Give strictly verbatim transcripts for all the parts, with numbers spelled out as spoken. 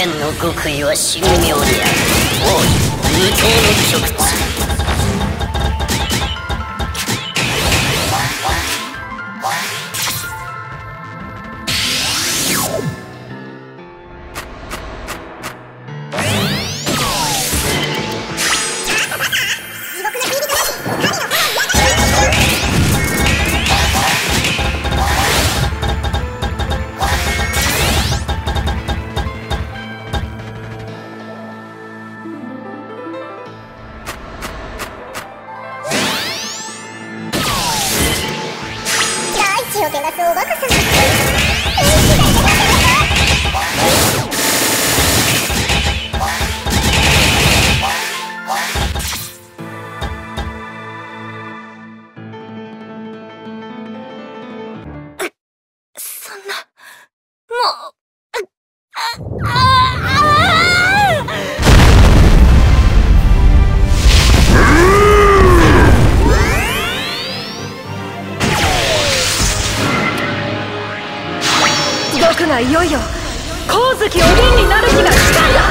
剣の極意は神妙である。王位無刀の極致。 の手がそうバカさんそんなもうああ僕がいよいよ光月お銀になる日が来たんだ。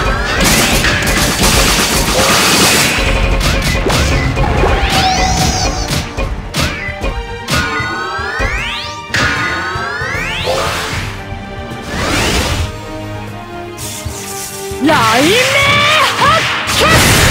雷鳴発見。